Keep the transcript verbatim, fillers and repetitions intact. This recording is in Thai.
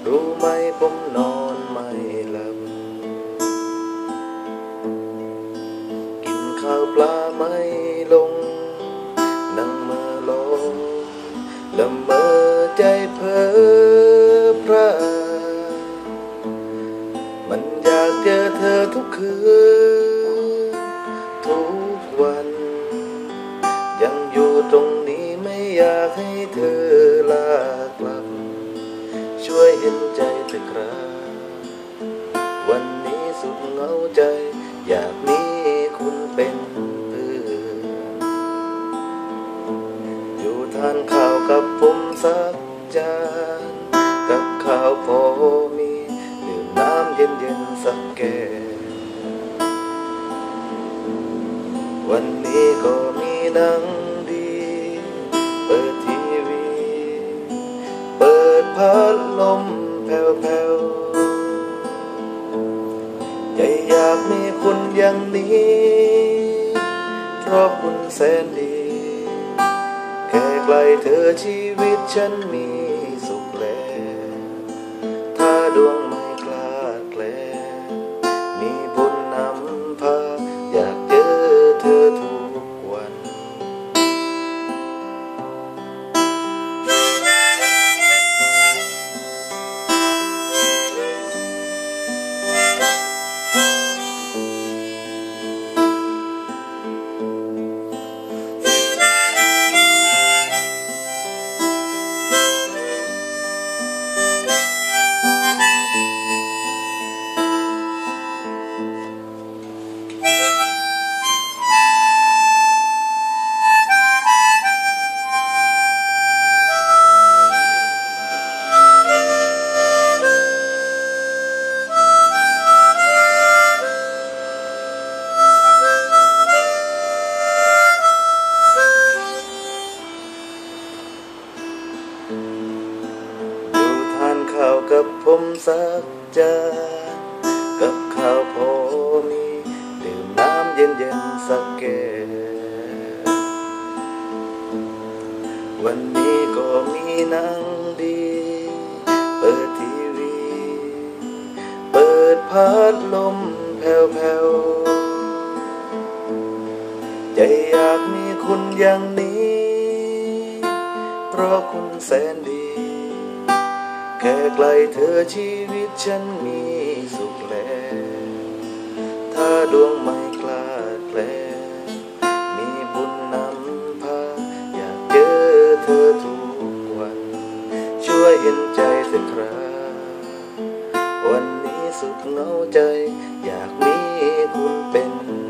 รู้ไหมผมนอนไม่หลับกินข้าวปลาไม่ลงนั่งเมื่อลงละเมอใจเพ้อพระมันอยากเจอเธอทุกคืนทุกวันยังอยู่ตรงนี้ไม่อยากให้เธอลากลับช่วยเห็นใจเถอะครับวันนี้สุดเหงาใจอยากมีคุณเป็นเพื่อนอยู่ทานข้าวกับผมสักจานกับข้าวพอมีดื่มน้ำเย็นๆสักแก้ววันนี้ก็มีหนังดีเปิดทีวีเปิดพัดลมแผ่วๆใจอยากมีคุณอย่างนี้เพราะคุณแสนดีแค่ไกลเธอชีวิตฉันมีสุขแล้วถ้าดวงไม่คลาดแคลนมีบุญนำพาอยากเจอเธอทุกวันข้าวกับผมสักจานกับข้าวพอมีดื่มน้ำเย็นๆสักแก้ววันนี้ก็มีหนังดีเปิดทีวีเปิดพัดลมแผ่วๆใจอยากมีคุณอย่างนี้เพราะคุณแสนดีแค่ไกลเธอชีวิตฉันมีสุขแล้วถ้าดวงไม่คลาดแคลนมีบุญนำพาอยากเจอเธอทุกวันช่วยเห็นใจเถอะครับวันนี้สุดเหงาใจอยากมีคุณเป็น